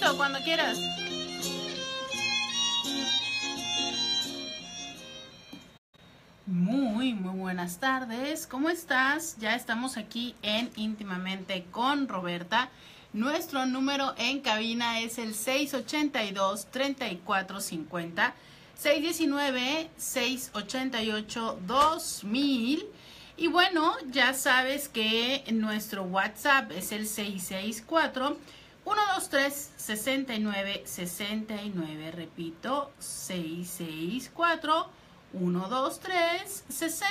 Listo, cuando quieras. Muy buenas tardes. ¿Cómo estás? Ya estamos aquí en Íntimamente con Roberta. Nuestro número en cabina es el 682-3450, 619-688-2000. Y bueno, ya sabes que nuestro WhatsApp es el 664 123 6969. Repito, 664 123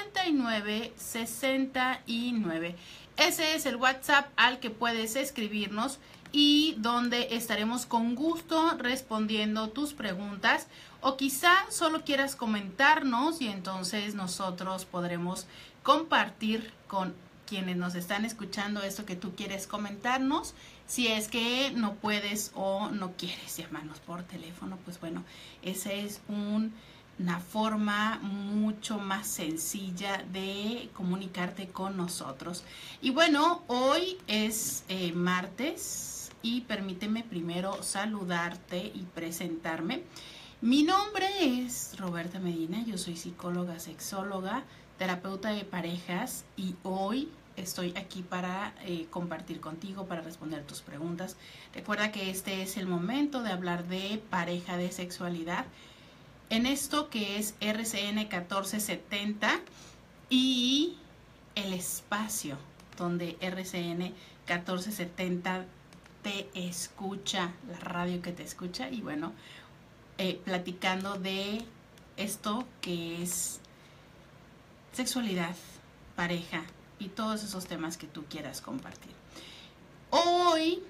6969. Ese es el WhatsApp al que puedes escribirnos y donde estaremos con gusto respondiendo tus preguntas, o quizá solo quieras comentarnos y entonces nosotros podremos compartir con quienes nos están escuchando esto que tú quieres comentarnos. Si es que no puedes o no quieres llamarnos por teléfono, pues bueno, esa es una forma mucho más sencilla de comunicarte con nosotros. Y bueno, hoy es martes y permíteme primero saludarte y presentarme. Mi nombre es Roberta Medina, yo soy psicóloga, sexóloga, terapeuta de parejas y hoy estoy aquí para compartir contigo, para responder tus preguntas. Recuerda que este es el momento de hablar de pareja, de sexualidad, en esto que es RCN 1470 y el espacio donde RCN 1470 te escucha, la radio que te escucha, y bueno, platicando de esto que es sexualidad, pareja y todos esos temas que tú quieras compartir. Hoy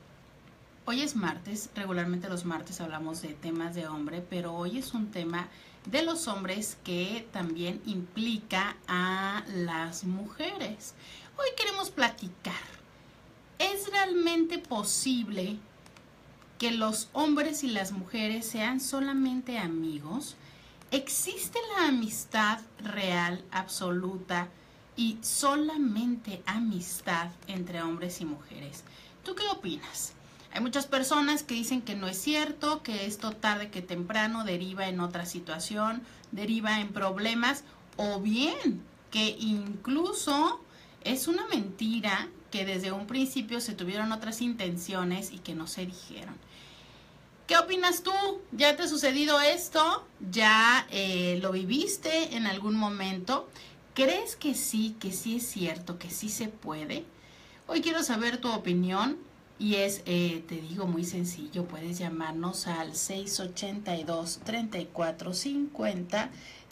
es martes, regularmente los martes hablamos de temas de hombre, pero hoy es un tema de los hombres que también implica a las mujeres. Hoy queremos platicar. ¿Es realmente posible que los hombres y las mujeres sean solamente amigos? ¿Existe la amistad real, absoluta y solamente amistad entre hombres y mujeres? ¿Tú qué opinas? Hay muchas personas que dicen que no es cierto, que esto tarde que temprano deriva en otra situación, deriva en problemas, o bien que incluso es una mentira, que desde un principio se tuvieron otras intenciones y que no se dijeron. ¿Qué opinas tú? ¿Ya te ha sucedido esto? ¿Ya lo viviste en algún momento? ¿Crees que sí es cierto, que sí se puede? Hoy quiero saber tu opinión y es, te digo, muy sencillo. Puedes llamarnos al 682-3450,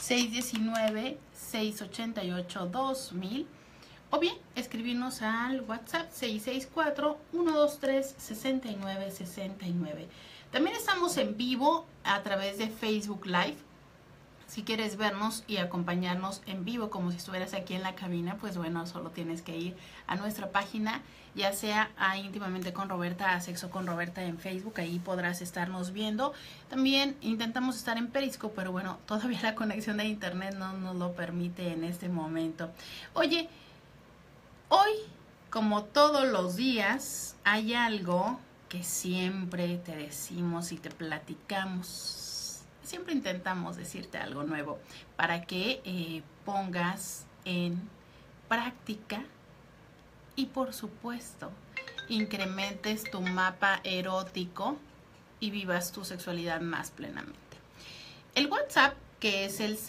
619-688-2000. O bien, escribirnos al WhatsApp 664-123-6969. También estamos en vivo a través de Facebook Live. Si quieres vernos y acompañarnos en vivo como si estuvieras aquí en la cabina, pues bueno, solo tienes que ir a nuestra página, ya sea a Íntimamente con Roberta, a Sexo con Roberta en Facebook, ahí podrás estarnos viendo. También intentamos estar en Periscope, pero bueno, todavía la conexión de internet no nos lo permite en este momento. Oye, hoy, como todos los días, hay algo que siempre te decimos y te platicamos. Siempre intentamos decirte algo nuevo para que pongas en práctica y, por supuesto, incrementes tu mapa erótico y vivas tu sexualidad más plenamente. El WhatsApp, que es el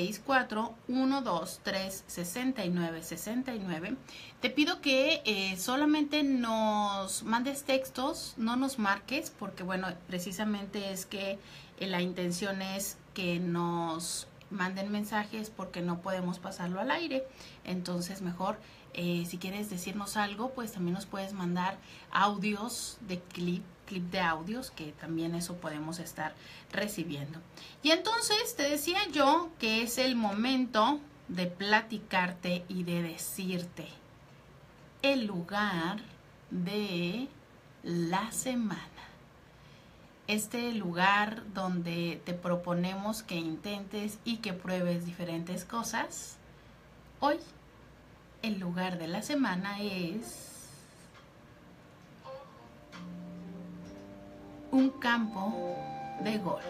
664-123-6969. Te pido que solamente nos mandes textos, no nos marques, porque bueno, precisamente es que la intención es que nos manden mensajes porque no podemos pasarlo al aire. Entonces mejor, si quieres decirnos algo, pues también nos puedes mandar audios de clip de audios, que también eso podemos estar recibiendo. Y entonces te decía yo que es el momento de platicarte y de decirte el lugar de la semana. Este lugar donde te proponemos que intentes y que pruebes diferentes cosas. Hoy el lugar de la semana es un campo de golf.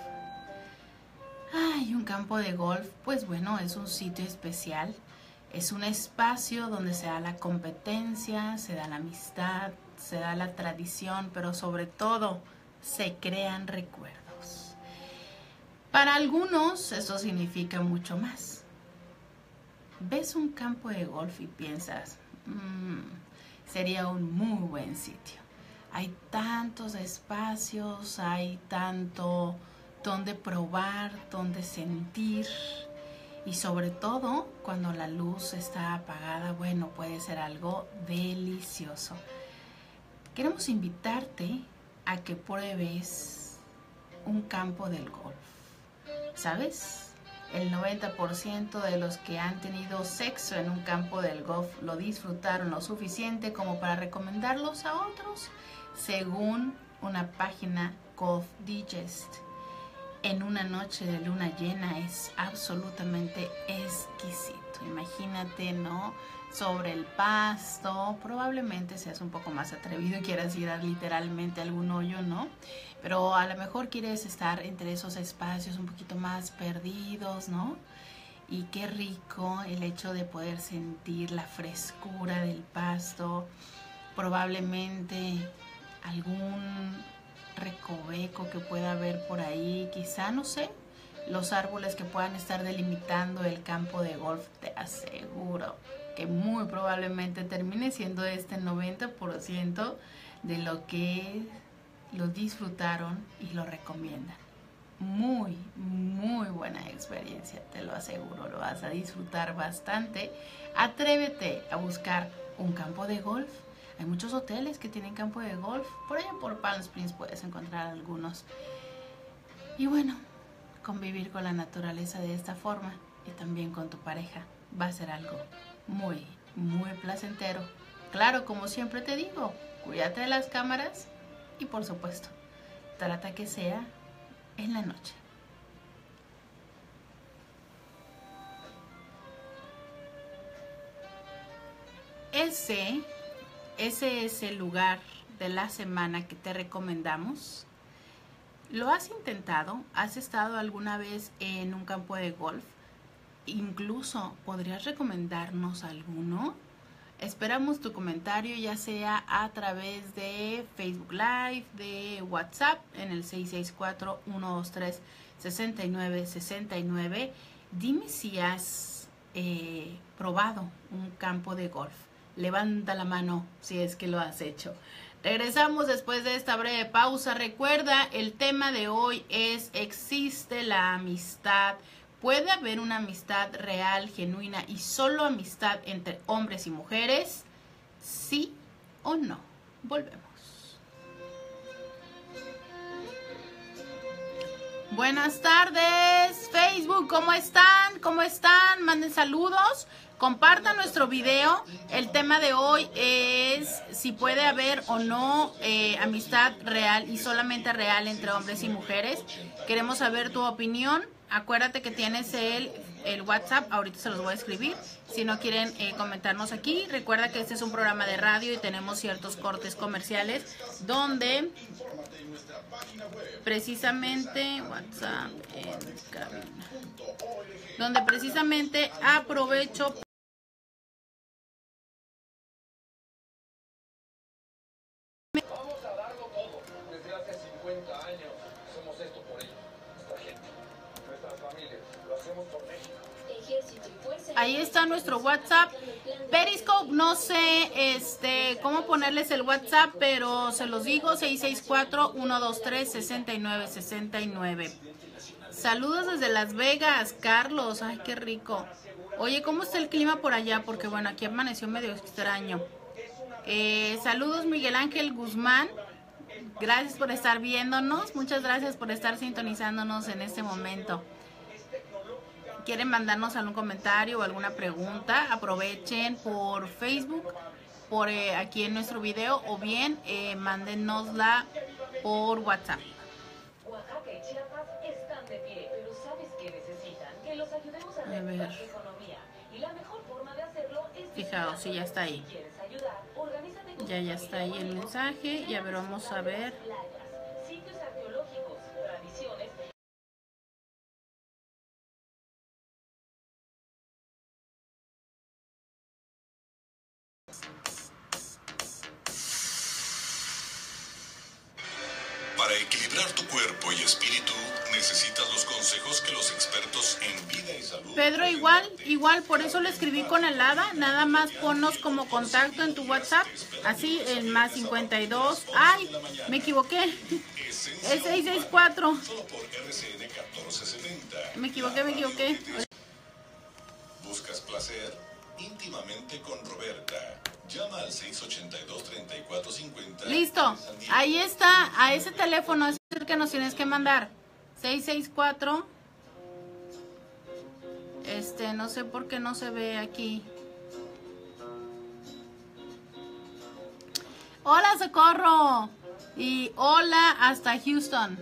Ay, un campo de golf, pues bueno, es un sitio especial. Es un espacio donde se da la competencia, se da la amistad, se da la tradición, pero sobre todo se crean recuerdos. Para algunos esto significa mucho más. Ves un campo de golf y piensas, sería un muy buen sitio. Hay tantos espacios, hay tanto donde probar, donde sentir. Y sobre todo, cuando la luz está apagada, bueno, puede ser algo delicioso. Queremos invitarte a que pruebes un campo del golf. ¿Sabes? El 90% de los que han tenido sexo en un campo del golf lo disfrutaron lo suficiente como para recomendarlos a otros, según una página Golf Digest. En una noche de luna llena es absolutamente exquisito. Imagínate, ¿no? Sobre el pasto, probablemente seas un poco más atrevido y quieras ir literalmente a algún hoyo, ¿no? Pero a lo mejor quieres estar entre esos espacios un poquito más perdidos, ¿no? Y qué rico el hecho de poder sentir la frescura del pasto, probablemente algún recoveco que pueda haber por ahí, quizá, no sé, los árboles que puedan estar delimitando el campo de golf. Te aseguro que muy probablemente termine siendo este 90% de lo que lo disfrutaron y lo recomiendan. Muy, muy buena experiencia, te lo aseguro, lo vas a disfrutar bastante. Atrévete a buscar un campo de golf. Hay muchos hoteles que tienen campo de golf. Por allá por Palm Springs puedes encontrar algunos. Y bueno, convivir con la naturaleza de esta forma y también con tu pareja va a ser algo muy, muy placentero. Claro, como siempre te digo, cuídate de las cámaras y por supuesto, trata que sea en la noche. Ese es el lugar de la semana que te recomendamos. ¿Lo has intentado? ¿Has estado alguna vez en un campo de golf? Incluso, ¿podrías recomendarnos alguno? Esperamos tu comentario, ya sea a través de Facebook Live, de WhatsApp, en el 664-123-6969. Dime si has probado un campo de golf. Levanta la mano si es que lo has hecho. Regresamos después de esta breve pausa. Recuerda, el tema de hoy es: ¿existe la amistad? ¿Puede haber una amistad real, genuina y solo amistad entre hombres y mujeres? ¿Sí o no? Volvemos. Buenas tardes, Facebook, ¿cómo están? ¿Cómo están? Manden saludos. Compartan nuestro video. El tema de hoy es si puede haber o no amistad real y solamente real entre hombres y mujeres. Queremos saber tu opinión. Acuérdate que tienes el WhatsApp, ahorita se los voy a escribir. Si no quieren comentarnos aquí, recuerda que este es un programa de radio y tenemos ciertos cortes comerciales donde precisamente WhatsApp en cabina, donde precisamente aprovecho Ahí está nuestro WhatsApp. Periscope, no sé cómo ponerles el WhatsApp, pero se los digo, 664-123-6969. Saludos desde Las Vegas, Carlos. Ay, qué rico. Oye, ¿cómo está el clima por allá? Porque bueno, aquí amaneció medio extraño. Saludos, Miguel Ángel Guzmán. Gracias por estar viéndonos. Muchas gracias por estar sintonizándonos en este momento. ¿Quieren mandarnos algún comentario o alguna pregunta? Aprovechen por Facebook, por aquí en nuestro video, o bien mándenosla por WhatsApp. Oaxaca y Chiapas están de pie, pero ¿sabes qué necesitan? Que los ayudemos a reactivar su economía. Y la mejor forma de hacerlo es... Fijaos, sí, ya está ahí. Ya está ahí el mensaje. Y a ver, vamos a ver. equilibrar tu cuerpo y espíritu, necesitas los consejos que los expertos en vida y salud... Pedro, igual, por eso le escribí con el hada. Nada más ponnos como contacto en tu WhatsApp. Así, el más 52. ¡Ay! Me equivoqué. Es 664. Solo por RCN 1470. Me equivoqué. ¿Buscas placer? Íntimamente con Roberta. Llama al 682-3450. Listo. Ahí está. A ese teléfono es el que nos tienes que mandar. 664. No sé por qué no se ve aquí. Hola, Socorro. Y hola hasta Houston.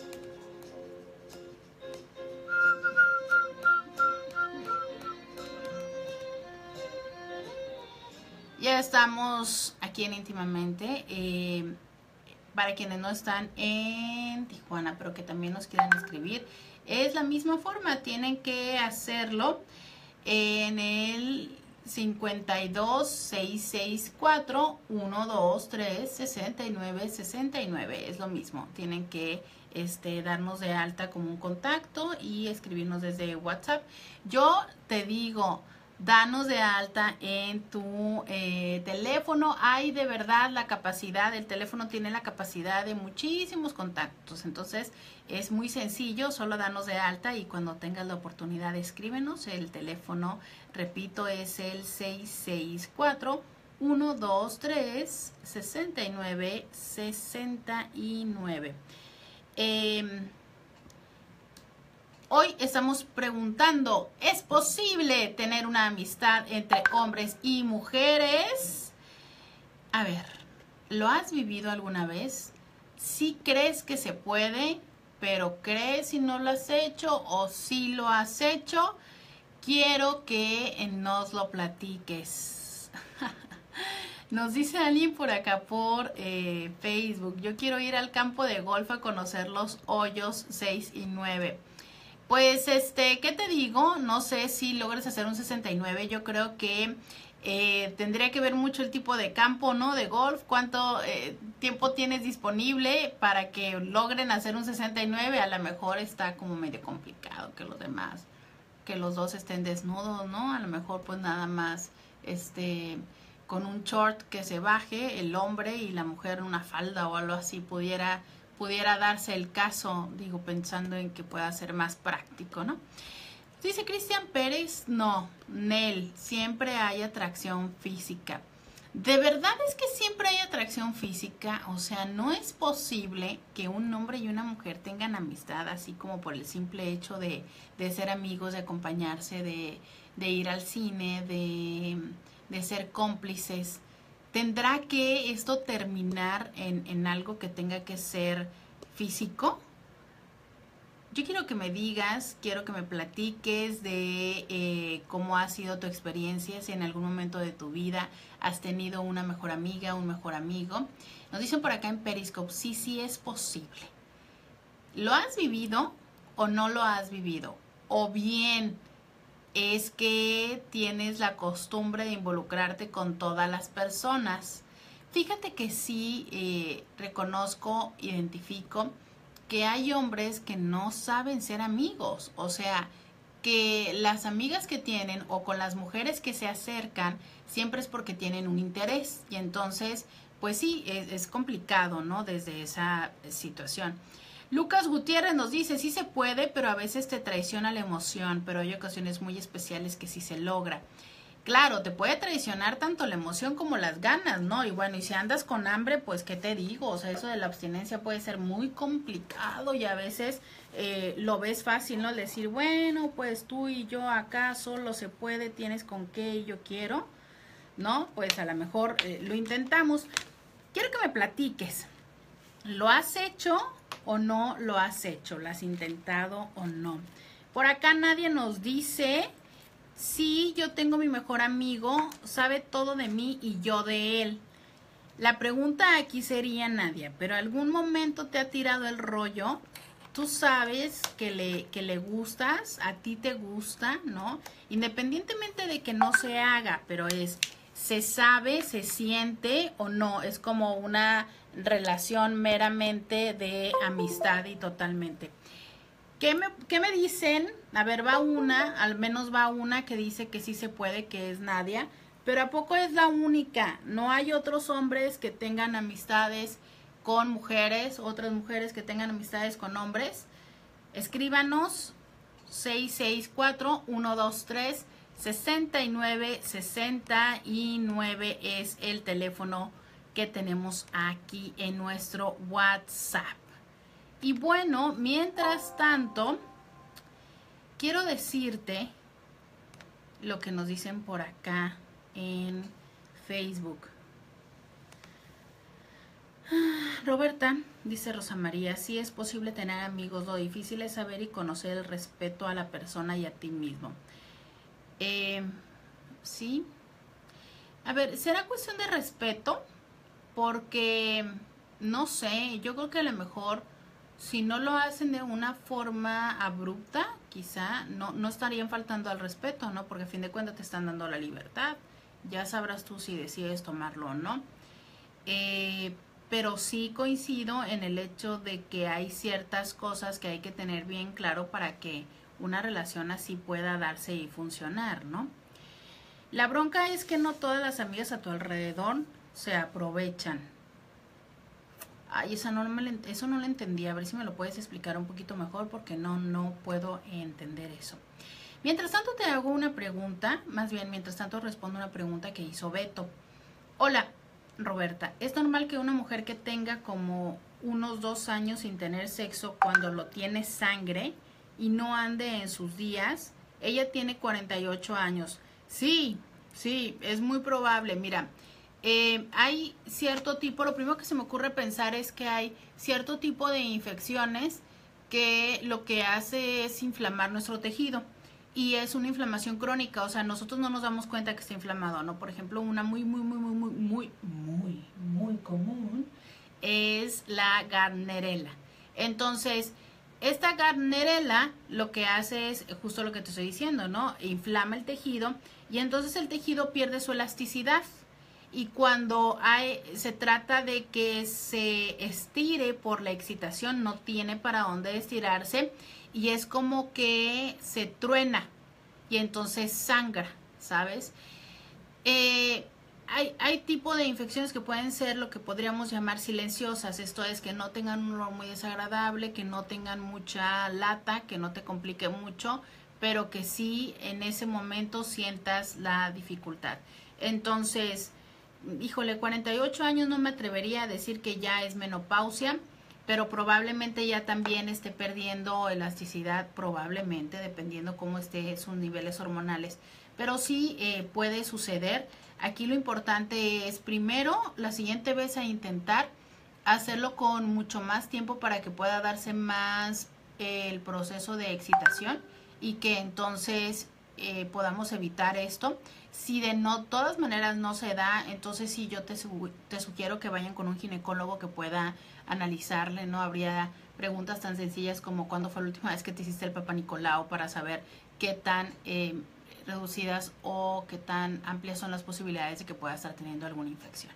Ya estamos aquí en Íntimamente. Para quienes no están en Tijuana, pero que también nos quieran escribir, es la misma forma. Tienen que hacerlo en el 52-664-123-6969. Es lo mismo. Tienen que darnos de alta como un contacto y escribirnos desde WhatsApp. Yo te digo, danos de alta en tu teléfono. Hay de verdad la capacidad, el teléfono tiene la capacidad de muchísimos contactos. Entonces es muy sencillo, solo danos de alta y cuando tengas la oportunidad escríbenos. El teléfono, repito, es el 664-123-6969. Hoy estamos preguntando, ¿es posible tener una amistad entre hombres y mujeres? A ver, ¿lo has vivido alguna vez? ¿Sí crees que se puede, pero crees si no lo has hecho o si lo has hecho? Quiero que nos lo platiques. Nos dice alguien por acá por Facebook, yo quiero ir al campo de golf a conocer los hoyos 6 y 9. Pues, ¿qué te digo? No sé si logres hacer un 69. Yo creo que tendría que ver mucho el tipo de campo, ¿no? De golf. ¿Cuánto tiempo tienes disponible para que logren hacer un 69? A lo mejor está como medio complicado que los demás, que los dos estén desnudos, ¿no? A lo mejor pues nada más, con un short que se baje el hombre y la mujer una falda o algo así pudiera darse el caso, digo, pensando en que pueda ser más práctico, ¿no? Dice Cristian Pérez, no, Nel, siempre hay atracción física. ¿De verdad es que siempre hay atracción física? O sea, no es posible que un hombre y una mujer tengan amistad así como por el simple hecho de ser amigos, de acompañarse, de ir al cine, de ser cómplices. ¿Tendrá que esto terminar en algo que tenga que ser físico? Yo quiero que me digas, quiero que me platiques de cómo ha sido tu experiencia, si en algún momento de tu vida has tenido una mejor amiga, un mejor amigo. Nos dicen por acá en Periscope, sí es posible. ¿Lo has vivido o no lo has vivido? O bien es que tienes la costumbre de involucrarte con todas las personas. Fíjate que sí reconozco, identifico que hay hombres que no saben ser amigos. O sea, que las amigas que tienen o con las mujeres que se acercan siempre es porque tienen un interés. Y entonces, pues sí, es complicado, ¿no? Desde esa situación. Lucas Gutiérrez nos dice, sí se puede, pero a veces te traiciona la emoción, pero hay ocasiones muy especiales que sí se logra. Claro, te puede traicionar tanto la emoción como las ganas, ¿no? Y bueno, y si andas con hambre, pues, ¿qué te digo? O sea, eso de la abstinencia puede ser muy complicado y a veces lo ves fácil, ¿no? Decir, bueno, pues tú y yo acá solo se puede, tienes con qué y yo quiero, ¿no? Pues a lo mejor lo intentamos. Quiero que me platiques, ¿lo has hecho o no lo has hecho? ¿Lo has intentado o no? Por acá nadie nos dice, sí, yo tengo mi mejor amigo, sabe todo de mí y yo de él. La pregunta aquí sería, Nadia, ¿pero algún momento te ha tirado el rollo? Tú sabes que le gustas, a ti te gusta, ¿no? Independientemente de que no se haga, pero ¿Se sabe, se siente o no? Es como una relación meramente de amistad y totalmente. ¿Qué me dicen? A ver, al menos va una que dice que sí se puede, que es Nadia, pero ¿a poco es la única? ¿No hay otros hombres que tengan amistades con mujeres, otras mujeres que tengan amistades con hombres? Escríbanos 664-123-6969 es el teléfono que tenemos aquí en nuestro WhatsApp. Y bueno, mientras tanto, quiero decirte lo que nos dicen por acá en Facebook. Roberta, dice Rosa María, sí es posible tener amigos, lo difícil es saber y conocer el respeto a la persona y a ti mismo. Sí. A ver, ¿será cuestión de respeto? Porque, no sé, yo creo que a lo mejor si no lo hacen de una forma abrupta, quizá no estarían faltando al respeto, ¿no? Porque a fin de cuentas te están dando la libertad. Ya sabrás tú si decides tomarlo o no. Pero sí coincido en el hecho de que hay ciertas cosas que hay que tener bien claro para que una relación así pueda darse y funcionar, ¿no? La bronca es que no todas las amigas a tu alrededor se aprovechan. Ay, eso no lo entendí. A ver si me lo puedes explicar un poquito mejor porque no puedo entender eso. Mientras tanto te hago una pregunta, más bien mientras tanto respondo una pregunta que hizo Beto. Hola, Roberta, ¿es normal que una mujer que tenga como unos 2 años sin tener sexo cuando lo tiene sangre y no ande en sus días? Ella tiene 48 años. Sí, es muy probable. Mira, hay cierto tipo, lo primero que se me ocurre pensar es que hay cierto tipo de infecciones que lo que hace es inflamar nuestro tejido y es una inflamación crónica, o sea, nosotros no nos damos cuenta que está inflamado, ¿no? Por ejemplo, una muy común es la Gardnerella. Entonces, esta Gardnerella lo que hace es justo lo que te estoy diciendo, ¿no? Inflama el tejido y entonces el tejido pierde su elasticidad. Y cuando se trata de que se estire por la excitación, no tiene para dónde estirarse y es como que se truena y entonces sangra, ¿sabes? Hay tipo de infecciones que pueden ser lo que podríamos llamar silenciosas, esto es que no tengan un olor muy desagradable, que no tengan mucha lata, que no te complique mucho, pero que sí en ese momento sientas la dificultad. Entonces, híjole, 48 años no me atrevería a decir que ya es menopausia, pero probablemente ya también esté perdiendo elasticidad, probablemente, dependiendo cómo esté sus niveles hormonales. Pero sí puede suceder. Aquí lo importante es primero, la siguiente vez a intentar hacerlo con mucho más tiempo para que pueda darse más el proceso de excitación y que entonces podamos evitar esto. Si de todas maneras no se da, entonces sí yo te sugiero que vayan con un ginecólogo que pueda analizarle, ¿no? Habría preguntas tan sencillas como ¿cuándo fue la última vez que te hiciste el Papa Nicolau? Para saber qué tan reducidas o qué tan amplias son las posibilidades de que pueda estar teniendo alguna infección.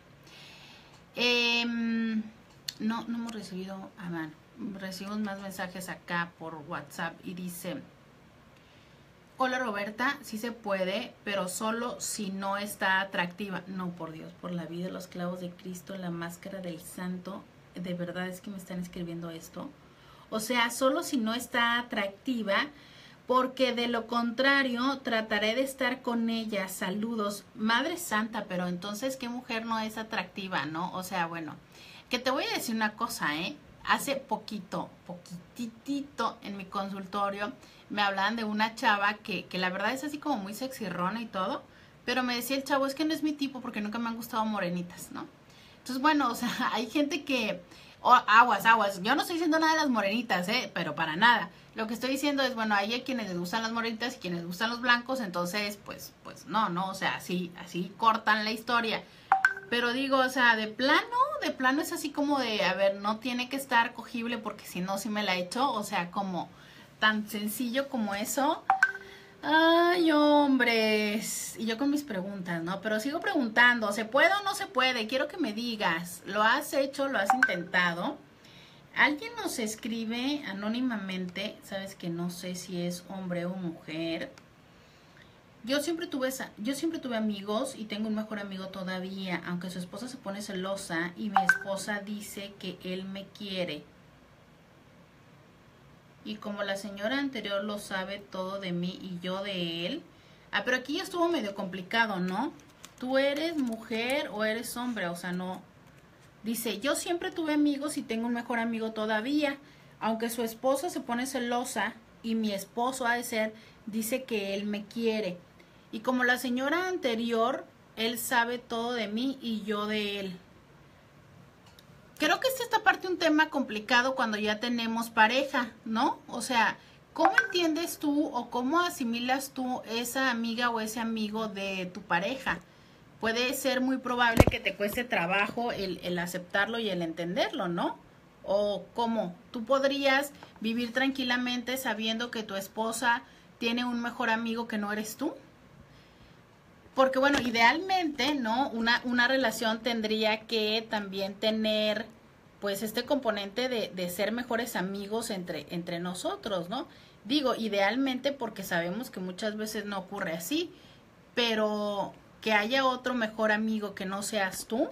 No hemos recibido, recibimos más mensajes acá por WhatsApp y dice: hola Roberta, sí se puede, pero solo si no está atractiva. No, por Dios, por la vida, los clavos de Cristo, la máscara del santo, de verdad es que me están escribiendo esto. O sea, solo si no está atractiva, porque de lo contrario trataré de estar con ella. Saludos. Madre Santa, pero entonces, ¿qué mujer no es atractiva, no? O sea, bueno, que te voy a decir una cosa, hace poquitito en mi consultorio me hablaban de una chava que la verdad es así como muy sexirrona y todo, pero me decía el chavo, es que no es mi tipo porque nunca me han gustado morenitas, ¿no? Entonces, bueno, o sea, hay gente que... aguas, yo no estoy diciendo nada de las morenitas, pero para nada. Lo que estoy diciendo es, bueno, hay quienes les gustan las morenitas y quienes les gustan los blancos, entonces, pues no, o sea, así cortan la historia. Pero digo, o sea, de plano es así como de, a ver, no tiene que estar cogible porque si no, sí me la echo, o sea, como tan sencillo como eso. Ay, hombres. Y yo con mis preguntas, ¿no? Pero sigo preguntando, ¿se puede o no se puede? Quiero que me digas, ¿lo has hecho, lo has intentado? Alguien nos escribe anónimamente, sabes que no sé si es hombre o mujer. Yo siempre tuve amigos y tengo un mejor amigo todavía, aunque su esposa se pone celosa y mi esposa dice que él me quiere. Y como la señora anterior lo sabe todo de mí y yo de él. Ah, pero aquí ya estuvo medio complicado, ¿no? ¿Tú eres mujer o eres hombre? O sea, no. Dice, yo siempre tuve amigos y tengo un mejor amigo todavía. Aunque su esposa se pone celosa y mi esposo ha de ser, dice que él me quiere. Y como la señora anterior, él sabe todo de mí y yo de él. Creo que esta parte un tema complicado cuando ya tenemos pareja, ¿no? O sea, ¿cómo entiendes tú o cómo asimilas tú esa amiga o ese amigo de tu pareja? Puede ser muy probable que te cueste trabajo el aceptarlo y el entenderlo, ¿no? O cómo, tú podrías vivir tranquilamente sabiendo que tu esposa tiene un mejor amigo que no eres tú. Porque bueno, idealmente, ¿no? Una relación tendría que también tener, pues, este componente de ser mejores amigos entre nosotros, ¿no? Digo, idealmente porque sabemos que muchas veces no ocurre así, pero que haya otro mejor amigo que no seas tú.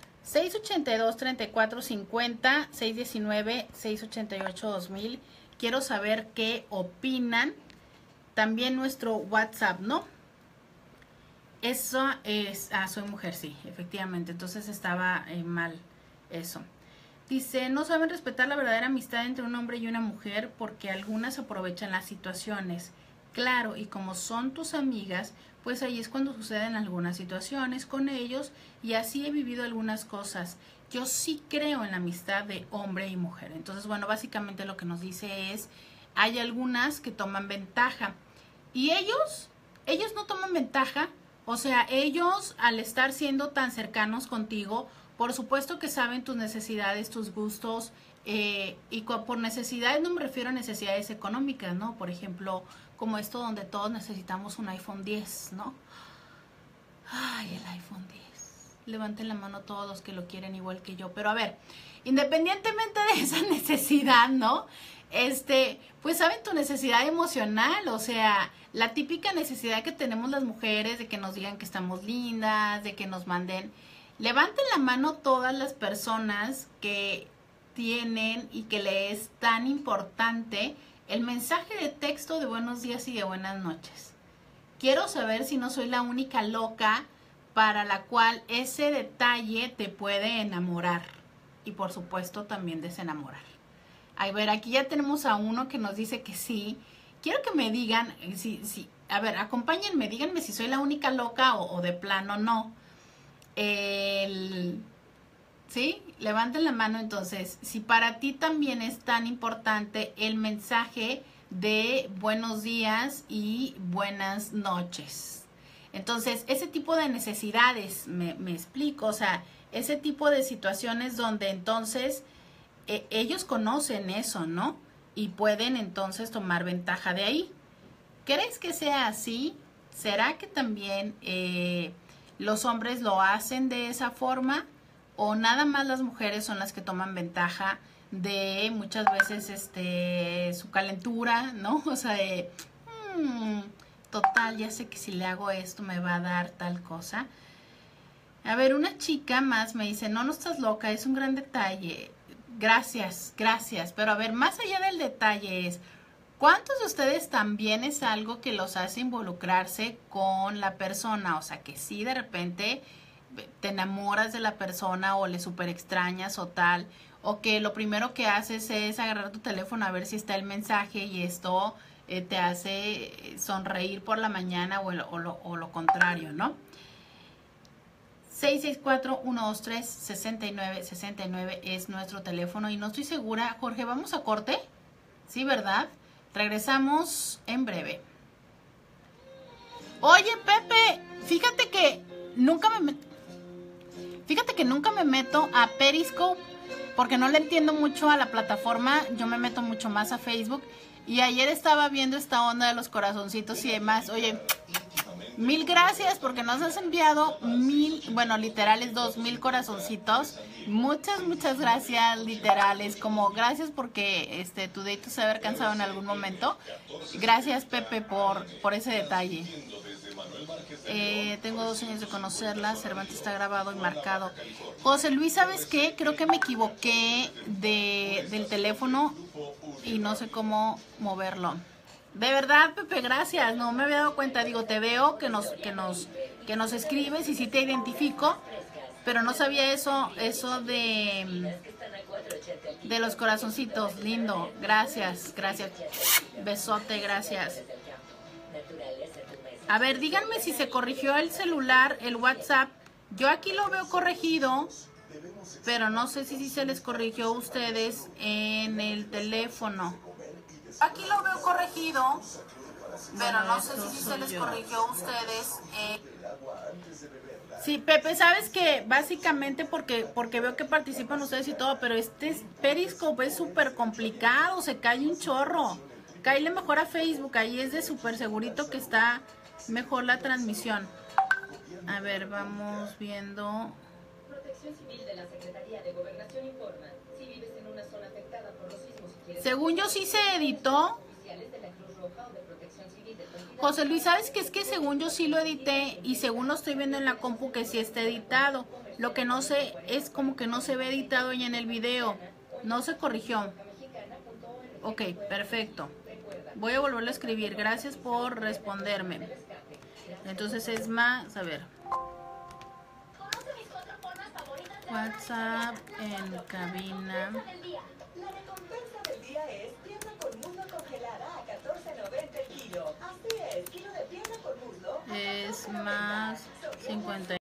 682-3450, 619-688-2000. Quiero saber qué opinan. También nuestro WhatsApp, ¿no? Eso es, soy mujer, sí, efectivamente, entonces estaba mal eso. Dice, no saben respetar la verdadera amistad entre un hombre y una mujer porque algunas aprovechan las situaciones. Claro, y como son tus amigas, pues ahí es cuando suceden algunas situaciones con ellos y así he vivido algunas cosas. Yo sí creo en la amistad de hombre y mujer. Entonces, bueno, básicamente lo que nos dice es, hay algunas que toman ventaja y ellos no toman ventaja. O sea, ellos al estar siendo tan cercanos contigo, por supuesto que saben tus necesidades, tus gustos, y por necesidades no me refiero a necesidades económicas, ¿no? Por ejemplo, como esto donde todos necesitamos un iPhone 10, ¿no? Ay, el iPhone 10. Levanten la mano todos los que lo quieren igual que yo. Pero a ver, independientemente de esa necesidad, ¿no? Pues saben tu necesidad emocional, o sea, la típica necesidad que tenemos las mujeres de que nos digan que estamos lindas, de que nos manden. Levanten la mano todas las personas que tienen y que le es tan importante el mensaje de texto de buenos días y de buenas noches. Quiero saber si no soy la única loca para la cual ese detalle te puede enamorar y por supuesto también desenamorar. A ver, aquí ya tenemos a uno que nos dice que sí. Quiero que me digan, sí. A ver, acompáñenme, díganme si soy la única loca o de plano no. ¿Sí? Levanten la mano entonces. Si para ti también es tan importante el mensaje de buenos días y buenas noches. Entonces, ese tipo de necesidades, me explico, o sea, ese tipo de situaciones donde entonces ellos conocen eso, ¿no? Y pueden entonces tomar ventaja de ahí. ¿Crees que sea así? ¿Será que también los hombres lo hacen de esa forma? ¿O nada más las mujeres son las que toman ventaja de muchas veces su calentura, ¿no? O sea, total, ya sé que si le hago esto me va a dar tal cosa. A ver, una chica más me dice, no estás loca, es un gran detalle. Gracias. Pero a ver, más allá del detalle es, ¿cuántos de ustedes también es algo que los hace involucrarse con la persona? O sea, que sí de repente te enamoras de la persona o le súper extrañas o tal, o que lo primero que haces es agarrar tu teléfono a ver si está el mensaje y esto te hace sonreír por la mañana o lo contrario, ¿no? 664-123-6969 es nuestro teléfono y no estoy segura. Jorge, ¿vamos a corte? Sí, ¿verdad? Regresamos en breve. Oye, Pepe, fíjate que nunca me meto a Periscope porque no le entiendo mucho a la plataforma. Yo me meto mucho más a Facebook. Y ayer estaba viendo esta onda de los corazoncitos y demás. Oye, mil gracias porque nos has enviado 1000, bueno, literales 2000 corazoncitos. Muchas gracias, literales. Como gracias porque tu dedito se ha alcanzado en algún momento. Gracias, Pepe, por ese detalle. Tengo 2 años de conocerla. Cervantes está grabado y marcado. José Luis, ¿sabes qué? Creo que me equivoqué del teléfono y no sé cómo moverlo. De verdad, Pepe, gracias. No me había dado cuenta. Digo, te veo que nos escribes y sí te identifico, pero no sabía eso de los corazoncitos. Lindo. Gracias. Besote, gracias. A ver, díganme si se corrigió el celular, el WhatsApp. Yo aquí lo veo corregido, pero no sé si se les corrigió a ustedes en el teléfono. Aquí lo veo corregido, pero no sé si se les corrigió a ustedes. Sí, Pepe, sabes que básicamente porque veo que participan ustedes y todo, pero Periscope es súper complicado, se cae un chorro. Cáele mejor a Facebook, ahí es de súper segurito que está mejor la transmisión. A ver, vamos viendo. Protección Civil de la Secretaría de Gobernación informa, si vives en una zona afectada por los sismos y quieres... Según yo sí se editó. José Luis, ¿sabes qué? Es que según yo sí lo edité y según lo estoy viendo en la compu que sí está editado. Lo que no sé es como que no se ve editado ya en el video. No se corrigió. Ok, perfecto. Voy a volverlo a escribir. Gracias por responderme. Entonces es más, a ver. WhatsApp en cabina. La recompensa del día es pierna con muslo congelada a $14.90 el kilo. Así es, kilo de pierna con muslo. Es más